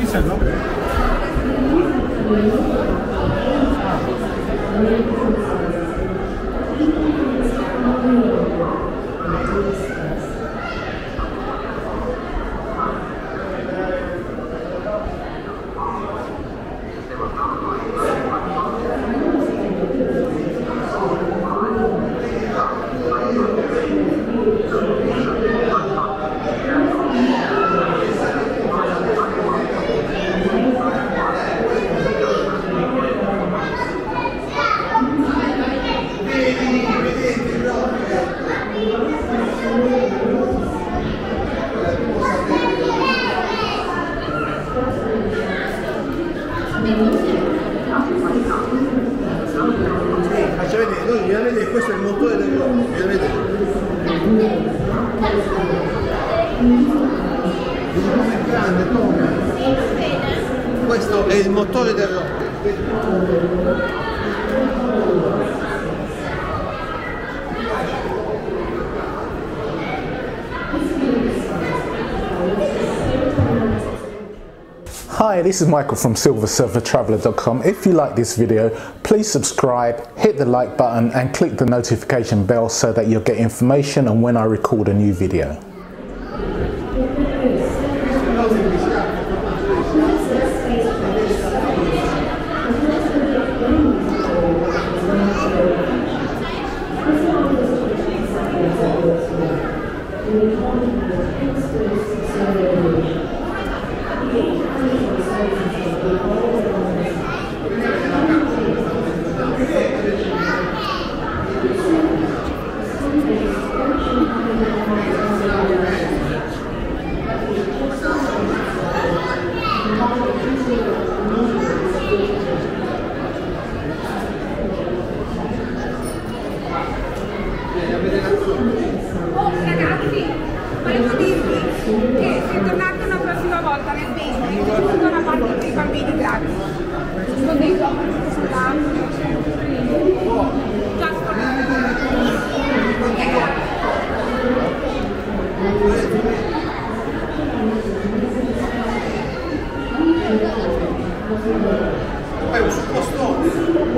Faccia vedere, noi bisogna vedere, questo è il motore del rocket, bisogna vedere. È grande, come? Questo è il motore del rocket. Hi, this is Michael from silversurfertraveler.com. If you like this video, please subscribe, hit the like button and click the notification bell so that you'll get information on when I record a new video. Ragazzi, volevo dirvi che se tornate una prossima volta nel basement, c'è tutta una parte per i bambini gratis. Poi un suppostone.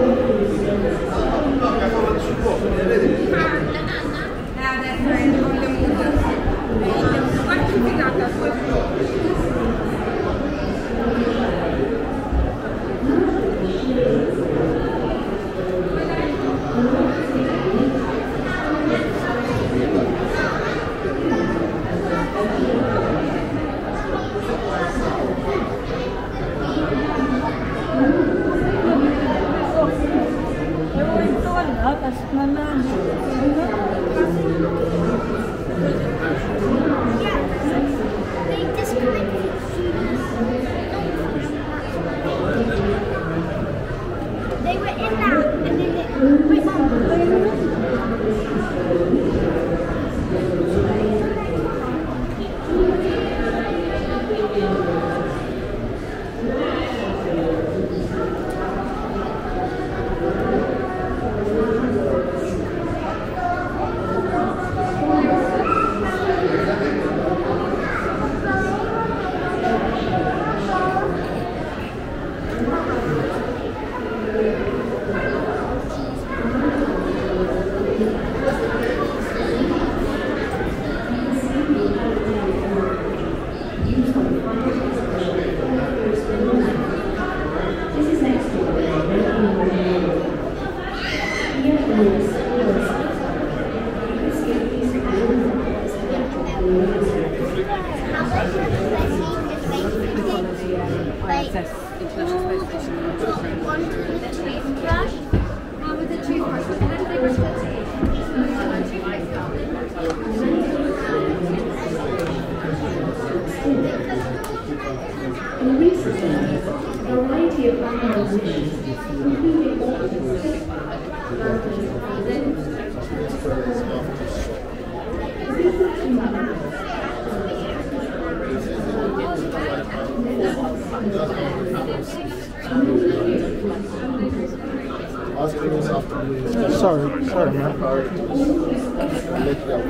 No, che ha fatto il supposto, vedi? Adesso è il mondo. Quanto è figata questo? They were in that, and then they went on. International Space Station. One with a toothbrush, one with a toothbrush. When they were in recent years, a variety of unmanned missions, including orbital Sorry,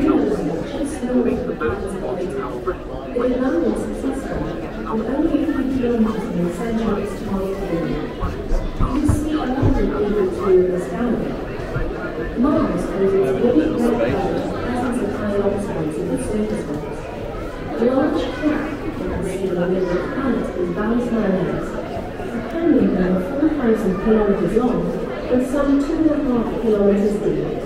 man. kilometers in the centre of its target area. You can see another even through this gallery. Mars owes its vivid red colour to presence of iron oxides in the surface rocks. A large crack in the sea along the planet is Valles Marineris, a canyon over 4,000 kilometers long and some 2.5 kilometers deep.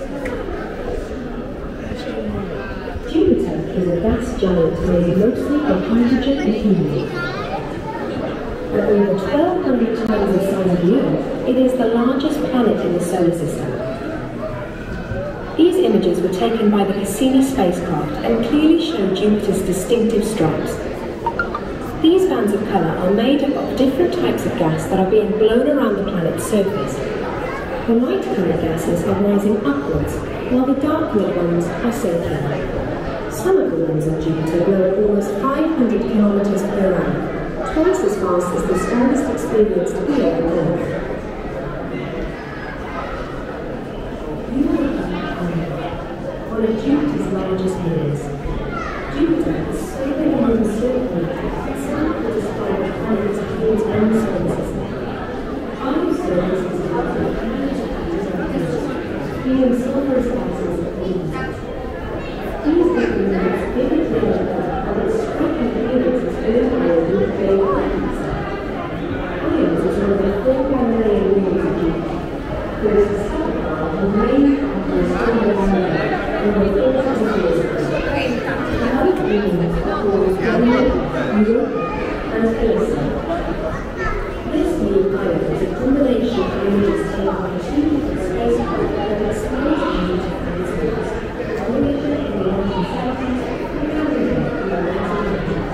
Jupiter is a gas giant made mostly of hydrogen and helium. At over 1,200 times the size of the Earth, it is the largest planet in the solar system. These images were taken by the Cassini spacecraft and clearly show Jupiter's distinctive stripes. These bands of colour are made up of different types of gas that are being blown around the planet's surface. The light-coloured gases are rising upwards, while the dark-coloured ones are circular. Some of the winds on Jupiter blow at almost 500 kilometers per hour, twice as fast as the strongest experienced here on Earth. One of Jupiter's largest moons. Jupiter is so big and encircling that some could describe the planet as its own solar system. Other surfaces being sulfurous gases and elements. These elements vivid nature of its striking appearance as iron with grey ions. Ions is one of the 4 main rings of Jupiter. There is a subpart of the main compound over 4,000 years ago. Another ring is called Europa and Ilsa. This new ion is a combination of images taken by 2 different spacecraft that exposed Jupiter and its moons, Voyager in the 1970s and Challenger in the 1990s.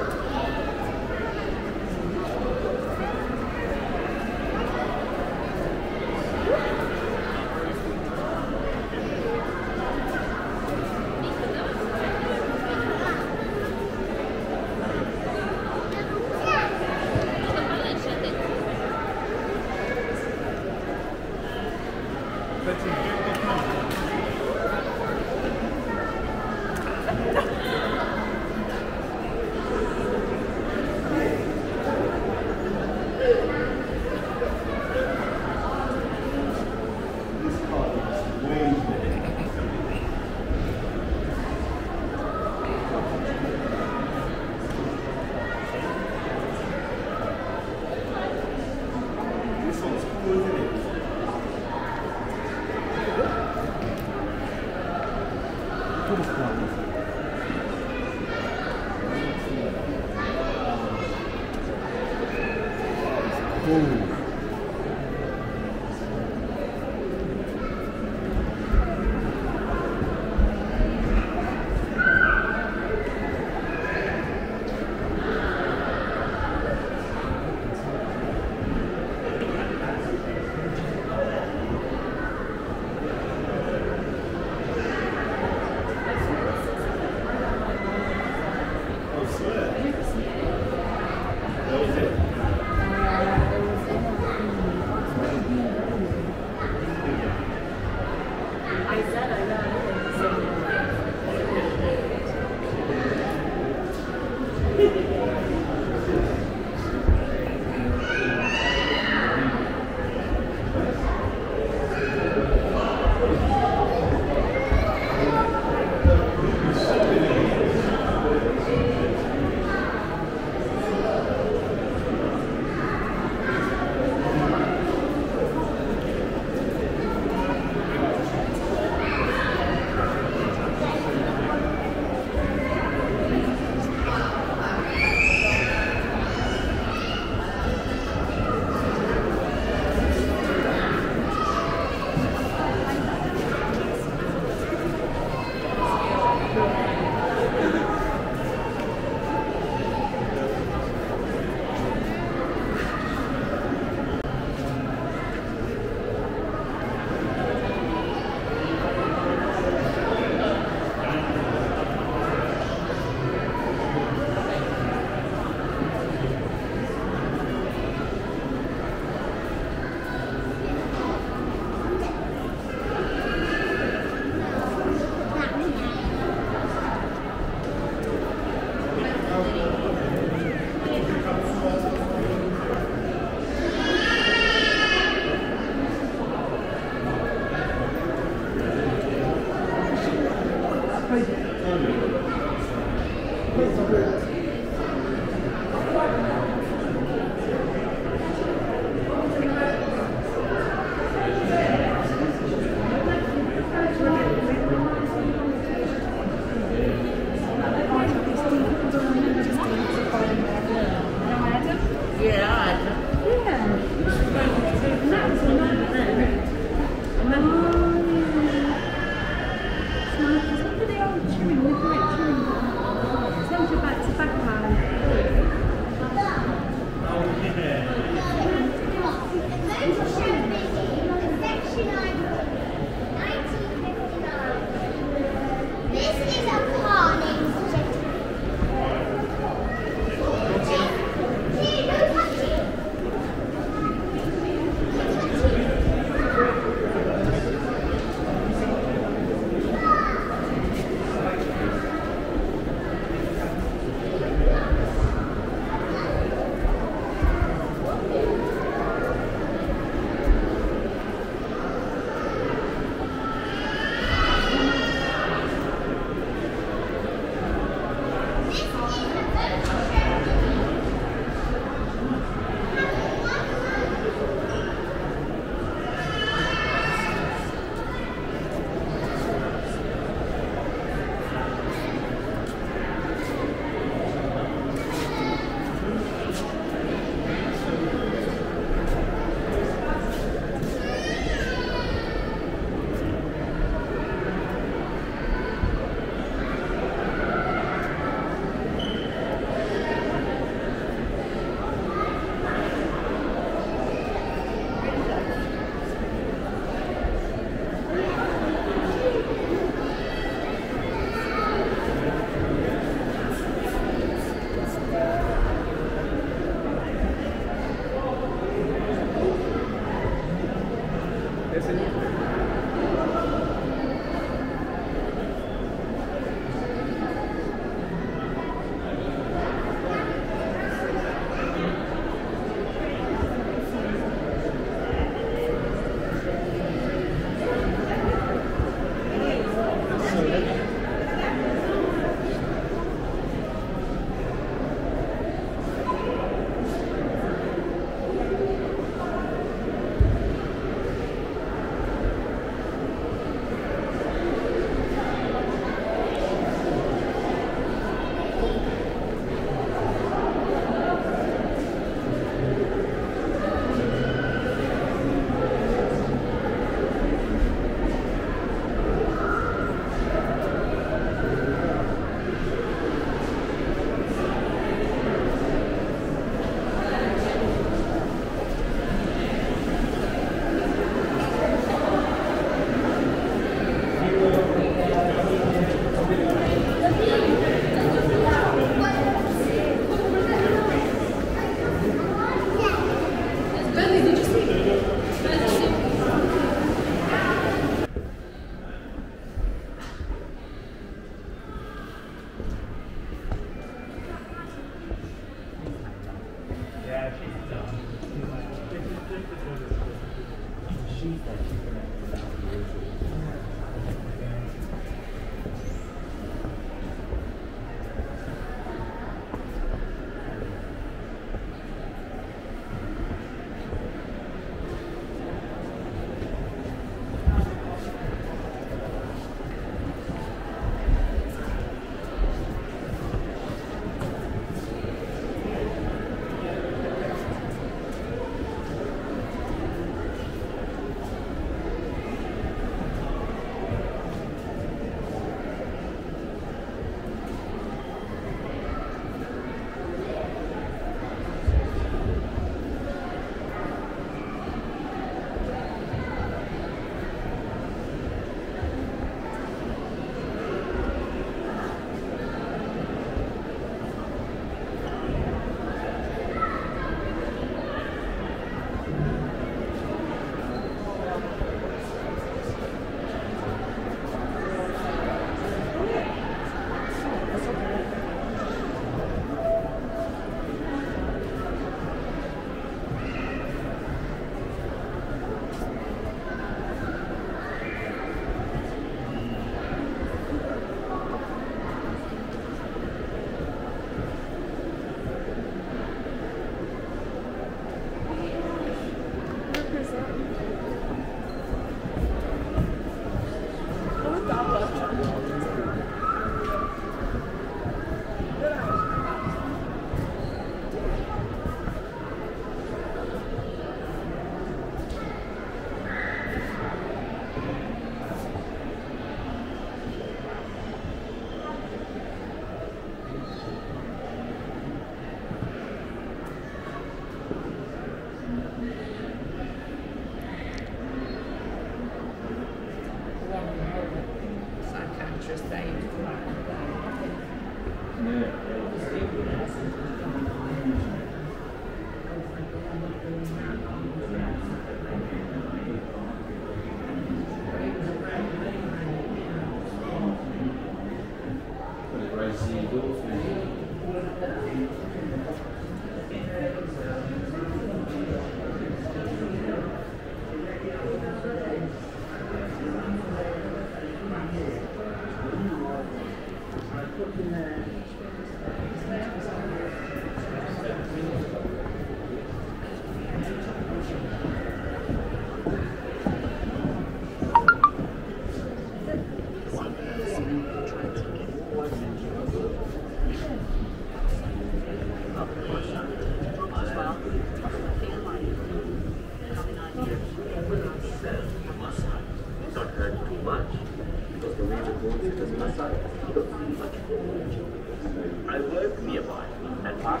I work nearby and past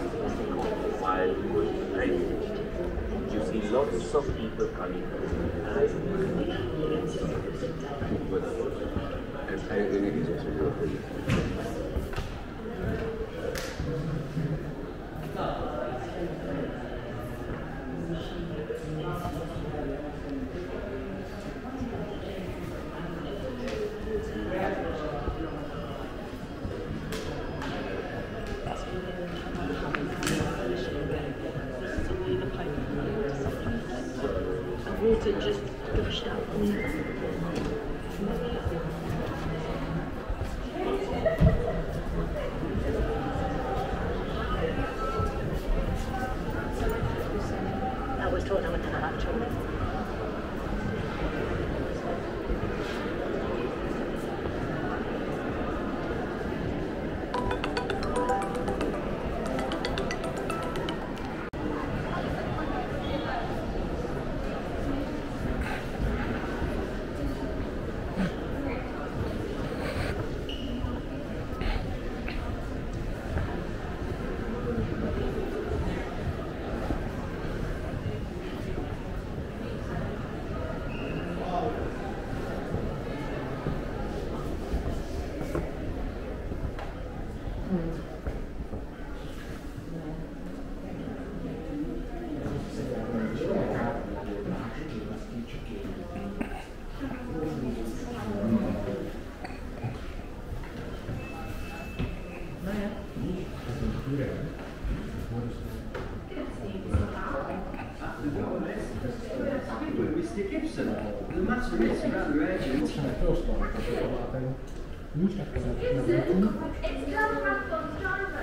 while going driving. You see lots of people coming water just gushed out. I was told I went to the hot chocolate. Mr. Gibson, the matter is rather urgent. It's coming up on driver.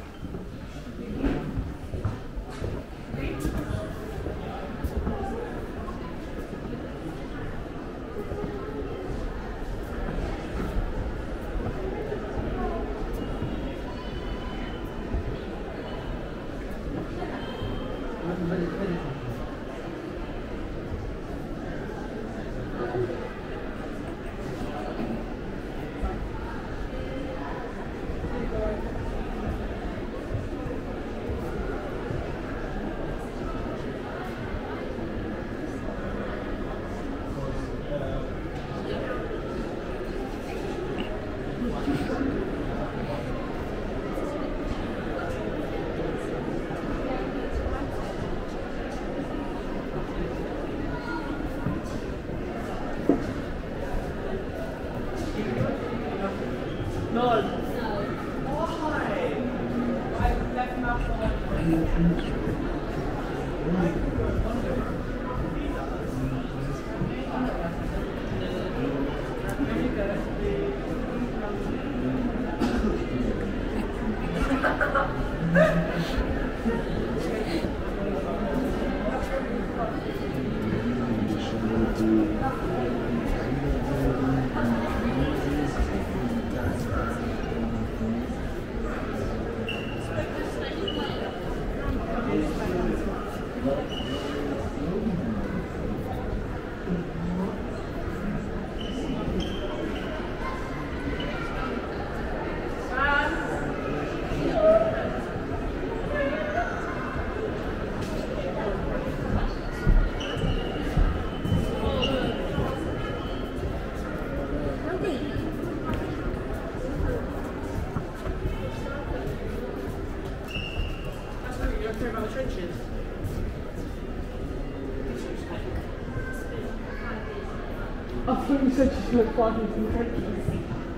I thought you said she looked fine in the trenches.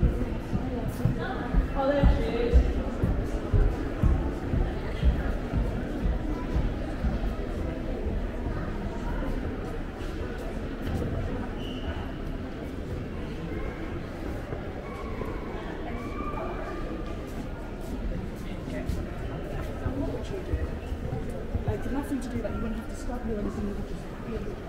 Oh, there she is. What would you do? Like, nothing to do that. You wouldn't have to stop me or anything. You would just be able to.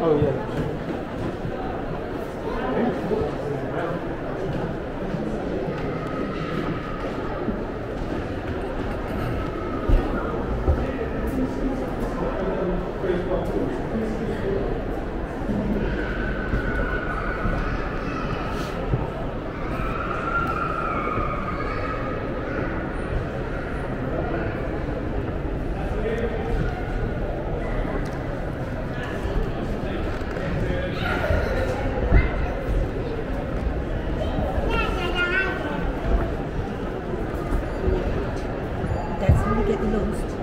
Oh yeah. That's how you get lost.